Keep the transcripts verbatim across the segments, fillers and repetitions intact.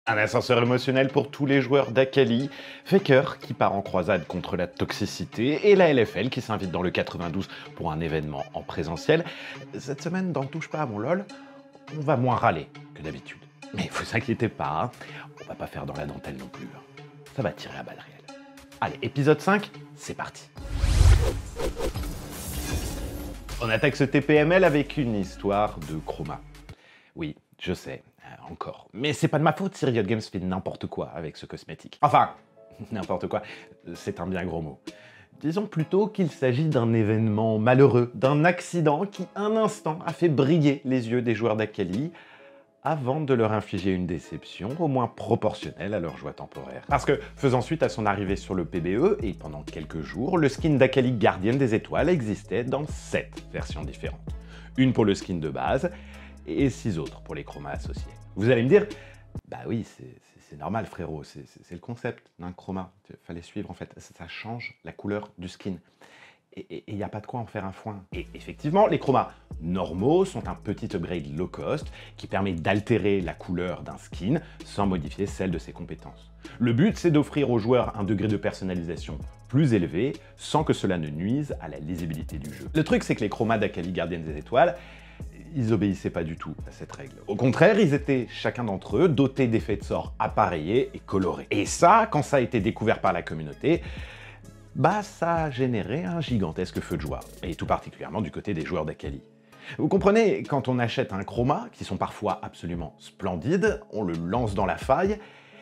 Un ascenseur émotionnel pour tous les joueurs d'Akali, Faker qui part en croisade contre la toxicité et la L F L qui s'invite dans le quatre-vingt-douze pour un événement en présentiel. Cette semaine dans Touche pas à mon LOL, on va moins râler que d'habitude. Mais vous inquiétez pas, hein, on va pas faire dans la dentelle non plus. hein. Ça va tirer à balles réelles. Allez, épisode cinq, c'est parti. On attaque ce T P M L avec une histoire de chroma. Oui, je sais, euh, encore. Mais c'est pas de ma faute si Riot Games fait n'importe quoi avec ce cosmétique. Enfin, n'importe quoi, c'est un bien gros mot. Disons plutôt qu'il s'agit d'un événement malheureux, d'un accident qui, un instant, a fait briller les yeux des joueurs d'Akali avant de leur infliger une déception au moins proportionnelle à leur joie temporaire. Parce que, faisant suite à son arrivée sur le P B E, et pendant quelques jours, le skin d'Akali Gardienne des Étoiles existait dans sept versions différentes. Une pour le skin de base, et six autres pour les chromas associés. Vous allez me dire, bah oui, c'est normal frérot, c'est le concept d'un chroma, il fallait suivre en fait, ça change la couleur du skin. Et il n'y a pas de quoi en faire un foin. Et effectivement, les chromas normaux sont un petit upgrade low cost qui permet d'altérer la couleur d'un skin sans modifier celle de ses compétences. Le but, c'est d'offrir aux joueurs un degré de personnalisation plus élevé sans que cela ne nuise à la lisibilité du jeu. Le truc, c'est que les chromas d'Akali Gardienne des Étoiles, ils obéissaient pas du tout à cette règle. Au contraire, ils étaient, chacun d'entre eux, dotés d'effets de sort appareillés et colorés. Et ça, quand ça a été découvert par la communauté, bah ça a généré un gigantesque feu de joie, et tout particulièrement du côté des joueurs d'Akali. Vous comprenez, quand on achète un chroma, qui sont parfois absolument splendides, on le lance dans la faille,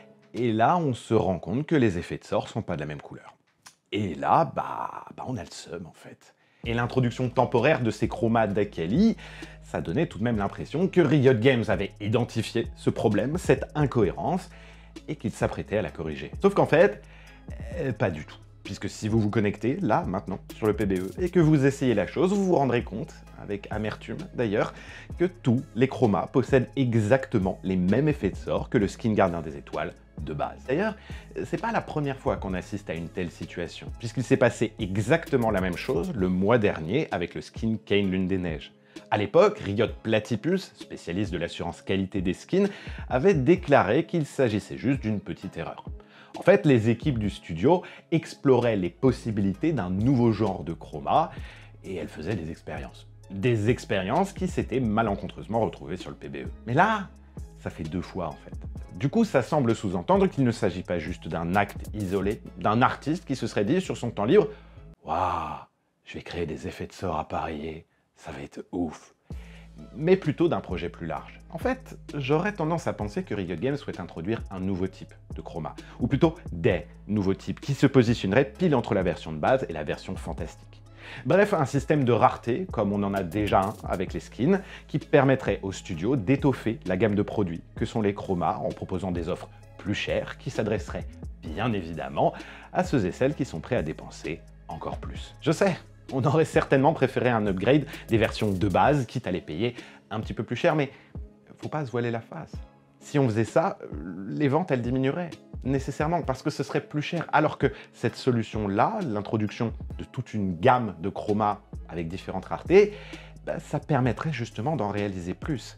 et là on se rend compte que les effets de sort sont pas de la même couleur. Et là, bah, bah on a le seum en fait. Et l'introduction temporaire de ces chromas d'Akali, ça donnait tout de même l'impression que Riot Games avait identifié ce problème, cette incohérence, et qu'il s'apprêtait à la corriger. Sauf qu'en fait, euh, pas du tout. Puisque si vous vous connectez, là, maintenant, sur le P B E, et que vous essayez la chose, vous vous rendrez compte, avec amertume d'ailleurs, que tous les chromas possèdent exactement les mêmes effets de sort que le skin Gardien des Étoiles de base. D'ailleurs, c'est pas la première fois qu'on assiste à une telle situation, puisqu'il s'est passé exactement la même chose le mois dernier avec le skin Kayn Lune des Neiges. À l'époque, Riot Platypus, spécialiste de l'assurance qualité des skins, avait déclaré qu'il s'agissait juste d'une petite erreur. En fait, les équipes du studio exploraient les possibilités d'un nouveau genre de chroma et elles faisaient des expériences. Des expériences qui s'étaient malencontreusement retrouvées sur le P B E. Mais là, ça fait deux fois en fait. Du coup, ça semble sous-entendre qu'il ne s'agit pas juste d'un acte isolé, d'un artiste qui se serait dit sur son temps libre « Waouh, je vais créer des effets de sort appareillés, ça va être ouf !» mais plutôt d'un projet plus large. En fait, j'aurais tendance à penser que Riot Games souhaite introduire un nouveau type de chroma, ou plutôt des nouveaux types, qui se positionneraient pile entre la version de base et la version fantastique. Bref, un système de rareté, comme on en a déjà un avec les skins, qui permettrait aux studios d'étoffer la gamme de produits que sont les chromas en proposant des offres plus chères qui s'adresseraient bien évidemment à ceux et celles qui sont prêts à dépenser encore plus. Je sais, on aurait certainement préféré un upgrade des versions de base, quitte à les payer un petit peu plus cher, mais faut pas se voiler la face. Si on faisait ça, les ventes, elles diminueraient, nécessairement, parce que ce serait plus cher. Alors que cette solution-là, l'introduction de toute une gamme de chromas avec différentes raretés, bah, ça permettrait justement d'en réaliser plus.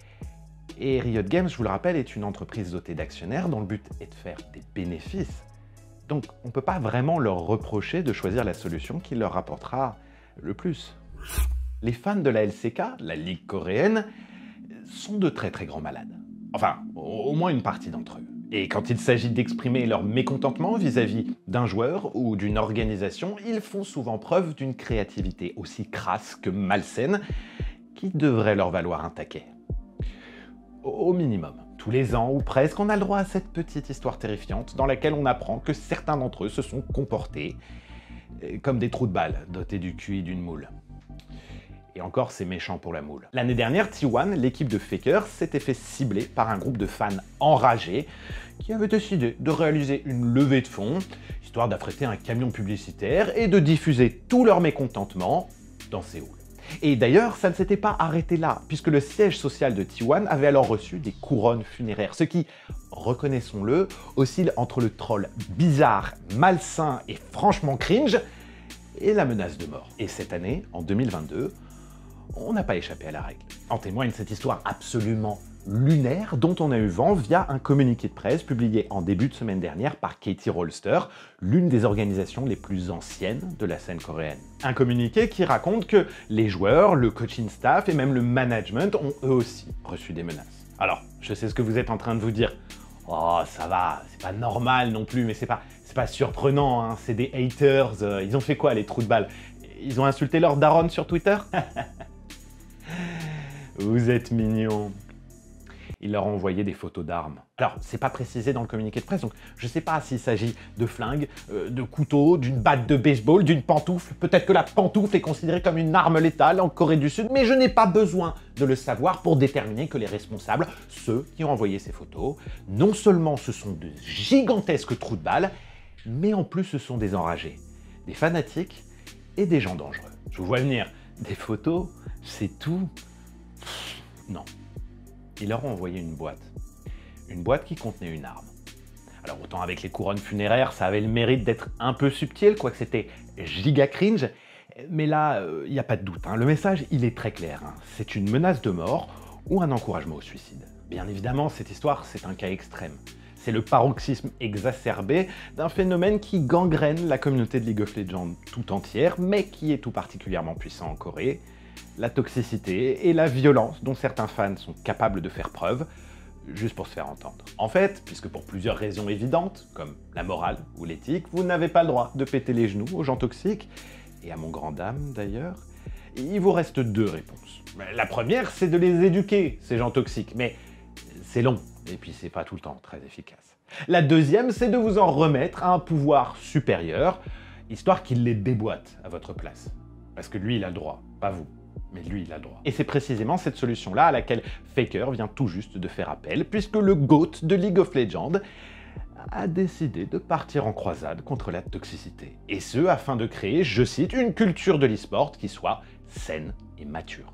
Et Riot Games, je vous le rappelle, est une entreprise dotée d'actionnaires dont le but est de faire des bénéfices. Donc, on ne peut pas vraiment leur reprocher de choisir la solution qui leur rapportera le plus. Les fans de la L C K, la Ligue coréenne, sont de très très grands malades. Enfin, au moins une partie d'entre eux. Et quand il s'agit d'exprimer leur mécontentement vis-à-vis d'un joueur ou d'une organisation, ils font souvent preuve d'une créativité aussi crasse que malsaine, qui devrait leur valoir un taquet. Au minimum. Tous les ans, ou presque, on a le droit à cette petite histoire terrifiante dans laquelle on apprend que certains d'entre eux se sont comportés comme des trous de balles dotés du Q I d'une moule. Et encore, c'est méchant pour la moule. L'année dernière, T un, l'équipe de Faker, s'était fait cibler par un groupe de fans enragés qui avaient décidé de réaliser une levée de fonds, histoire d'affréter un camion publicitaire et de diffuser tout leur mécontentement dans Séoul. Et d'ailleurs, ça ne s'était pas arrêté là, puisque le siège social de T un avait alors reçu des couronnes funéraires, ce qui, reconnaissons-le, oscille entre le troll bizarre, malsain et franchement cringe, et la menace de mort. Et cette année, en deux mille vingt-deux, on n'a pas échappé à la règle. En témoigne cette histoire absolument lunaire dont on a eu vent via un communiqué de presse publié en début de semaine dernière par Katie Rolster, l'une des organisations les plus anciennes de la scène coréenne. Un communiqué qui raconte que les joueurs, le coaching staff et même le management ont eux aussi reçu des menaces. Alors, je sais ce que vous êtes en train de vous dire. Oh, ça va, c'est pas normal non plus, mais c'est pas, c'est pas surprenant, hein. C'est des haters, euh, ils ont fait quoi les trous de balle? Ils ont insulté leur daronne sur Twitter? Vous êtes mignons. Ils leur ont envoyé des photos d'armes. Alors, c'est pas précisé dans le communiqué de presse, donc je sais pas s'il s'agit de flingues, euh, de couteaux, d'une batte de baseball, d'une pantoufle. Peut-être que la pantoufle est considérée comme une arme létale en Corée du Sud, mais je n'ai pas besoin de le savoir pour déterminer que les responsables, ceux qui ont envoyé ces photos, non seulement ce sont de gigantesques trous de balles, mais en plus ce sont des enragés, des fanatiques et des gens dangereux. Je vous vois venir. Des photos, c'est tout. Non. Ils leur ont envoyé une boîte. Une boîte qui contenait une arme. Alors autant avec les couronnes funéraires, ça avait le mérite d'être un peu subtil, quoique c'était giga cringe. Mais là, il euh, n'y a pas de doute, hein. Le message, il est très clair, hein. C'est une menace de mort ou un encouragement au suicide. Bien évidemment, cette histoire, c'est un cas extrême. C'est le paroxysme exacerbé d'un phénomène qui gangrène la communauté de League of Legends tout entière, mais qui est tout particulièrement puissant en Corée. La toxicité et la violence dont certains fans sont capables de faire preuve, juste pour se faire entendre. En fait, puisque pour plusieurs raisons évidentes, comme la morale ou l'éthique, vous n'avez pas le droit de péter les genoux aux gens toxiques, et à mon grand dame d'ailleurs, il vous reste deux réponses. La première, c'est de les éduquer, ces gens toxiques, mais c'est long, et puis c'est pas tout le temps très efficace. La deuxième, c'est de vous en remettre à un pouvoir supérieur, histoire qu'il les déboîte à votre place. Parce que lui, il a le droit, pas vous. Mais lui, il a le droit. Et c'est précisément cette solution-là à laquelle Faker vient tout juste de faire appel, puisque le GOAT de League of Legends a décidé de partir en croisade contre la toxicité. Et ce, afin de créer, je cite, une culture de l'e-sport qui soit saine et mature.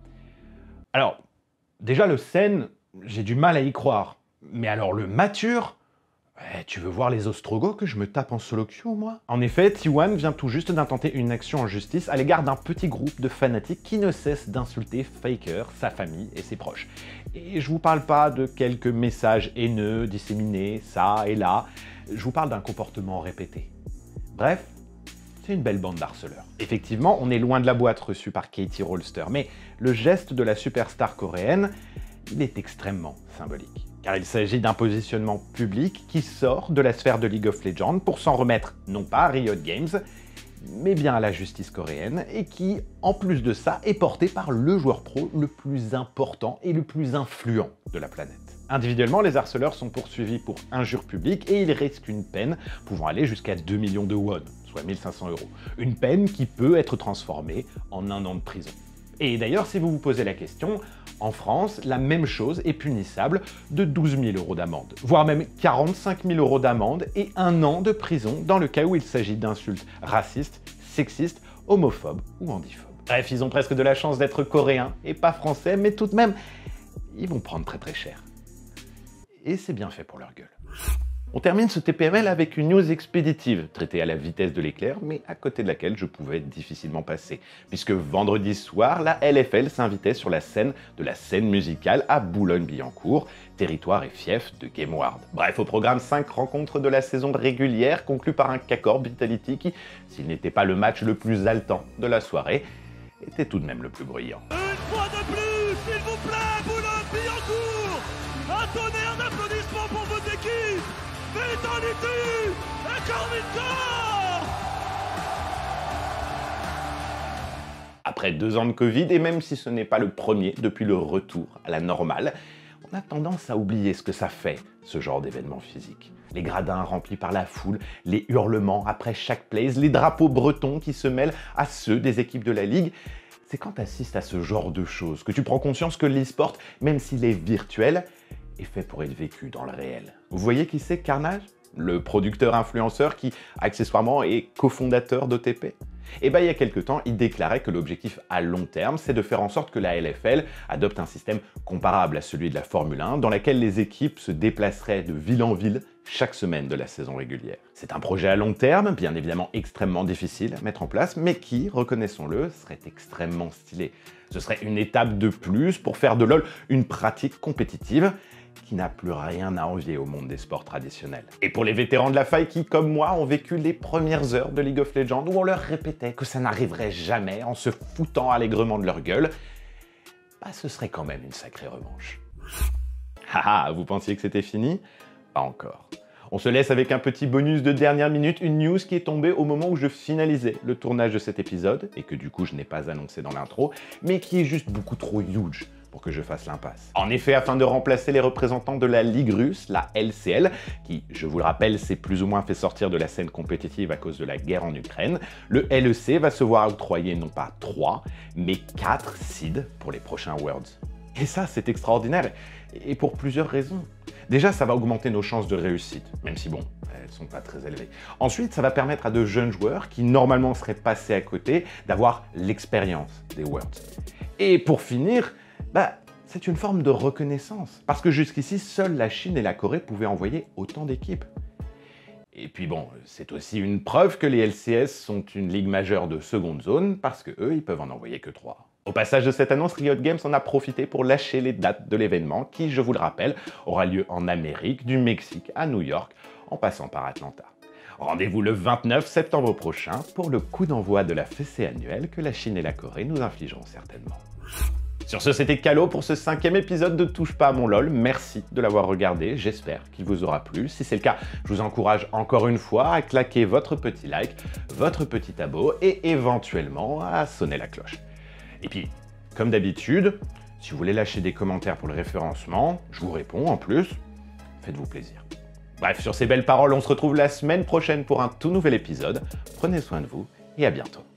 Alors, déjà le saine, j'ai du mal à y croire. Mais alors le mature, eh, tu veux voir les Ostrogoths que je me tape en solo queue, moi? En effet, T un vient tout juste d'intenter une action en justice à l'égard d'un petit groupe de fanatiques qui ne cesse d'insulter Faker, sa famille et ses proches. Et je vous parle pas de quelques messages haineux disséminés, ça et là, je vous parle d'un comportement répété. Bref, c'est une belle bande d'harceleurs. Effectivement, on est loin de la boîte reçue par Katie Rolster, mais le geste de la superstar coréenne, il est extrêmement symbolique. Car il s'agit d'un positionnement public qui sort de la sphère de League of Legends pour s'en remettre non pas à Riot Games, mais bien à la justice coréenne, et qui, en plus de ça, est porté par le joueur pro le plus important et le plus influent de la planète. Individuellement, les harceleurs sont poursuivis pour injure publique et ils risquent une peine pouvant aller jusqu'à deux millions de won, soit mille cinq cents euros. Une peine qui peut être transformée en un an de prison. Et d'ailleurs, si vous vous posez la question, en France, la même chose est punissable de douze mille euros d'amende, voire même quarante-cinq mille euros d'amende et un an de prison dans le cas où il s'agit d'insultes racistes, sexistes, homophobes ou handiphobes. Bref, ils ont presque de la chance d'être coréens et pas français, mais tout de même, ils vont prendre très très cher. Et c'est bien fait pour leur gueule. On termine ce T P M L avec une news expéditive, traitée à la vitesse de l'éclair, mais à côté de laquelle je pouvais difficilement passer, puisque vendredi soir, la L F L s'invitait sur la scène de la scène musicale à Boulogne-Billancourt, territoire et fief de Gameward. Bref, au programme, cinq rencontres de la saison régulière, conclues par un K Corp Vitality qui, s'il n'était pas le match le plus haletant de la soirée, était tout de même le plus bruyant. Une fois de plus, s'il vous plaît, Boulogne-Billancourt, un tonnerre d'applaudissements pour votre équipe. Vitality et Corvin. Après deux ans de Covid, et même si ce n'est pas le premier depuis le retour à la normale, on a tendance à oublier ce que ça fait, ce genre d'événement physique. Les gradins remplis par la foule, les hurlements après chaque plays, les drapeaux bretons qui se mêlent à ceux des équipes de la Ligue. C'est quand tu assistes à ce genre de choses que tu prends conscience que l'e-sport, même s'il est virtuel, est fait pour être vécu dans le réel. Vous voyez qui c'est Carnage? le producteur-influenceur qui, accessoirement, est cofondateur d'O T P. Et bien, il y a quelques temps, il déclarait que l'objectif à long terme, c'est de faire en sorte que la L F L adopte un système comparable à celui de la Formule un, dans lequel les équipes se déplaceraient de ville en ville chaque semaine de la saison régulière. C'est un projet à long terme, bien évidemment extrêmement difficile à mettre en place, mais qui, reconnaissons-le, serait extrêmement stylé. Ce serait une étape de plus pour faire de LoL une pratique compétitive qui n'a plus rien à envier au monde des sports traditionnels. Et pour les vétérans de la faille qui, comme moi, ont vécu les premières heures de League of Legends où on leur répétait que ça n'arriverait jamais en se foutant allègrement de leur gueule, bah ce serait quand même une sacrée revanche. Haha, vous pensiez que c'était fini? Pas encore. On se laisse avec un petit bonus de dernière minute, une news qui est tombée au moment où je finalisais le tournage de cet épisode, et que du coup je n'ai pas annoncé dans l'intro, mais qui est juste beaucoup trop huge pour que je fasse l'impasse. En effet, afin de remplacer les représentants de la Ligue russe, la L C L, qui, je vous le rappelle, s'est plus ou moins fait sortir de la scène compétitive à cause de la guerre en Ukraine, le L E C va se voir octroyer non pas trois, mais quatre seeds pour les prochains Worlds. Et ça, c'est extraordinaire, et pour plusieurs raisons. Déjà, ça va augmenter nos chances de réussite, même si bon, elles sont pas très élevées. Ensuite, ça va permettre à de jeunes joueurs, qui normalement seraient passés à côté, d'avoir l'expérience des Worlds. Et pour finir, bah, c'est une forme de reconnaissance, parce que jusqu'ici, seules la Chine et la Corée pouvaient envoyer autant d'équipes. Et puis bon, c'est aussi une preuve que les L C S sont une ligue majeure de seconde zone, parce que eux, ils peuvent en envoyer que trois. Au passage de cette annonce, Riot Games en a profité pour lâcher les dates de l'événement, qui, je vous le rappelle, aura lieu en Amérique, du Mexique à New York, en passant par Atlanta. Rendez-vous le vingt-neuf septembre prochain pour le coup d'envoi de la fessée annuelle que la Chine et la Corée nous infligeront certainement. Sur ce, c'était Calo pour ce cinquième épisode de Touche pas à mon LoL. Merci de l'avoir regardé, j'espère qu'il vous aura plu. Si c'est le cas, je vous encourage encore une fois à claquer votre petit like, votre petit abo et éventuellement à sonner la cloche. Et puis, comme d'habitude, si vous voulez lâcher des commentaires pour le référencement, je vous réponds en plus, faites-vous plaisir. Bref, sur ces belles paroles, on se retrouve la semaine prochaine pour un tout nouvel épisode. Prenez soin de vous et à bientôt.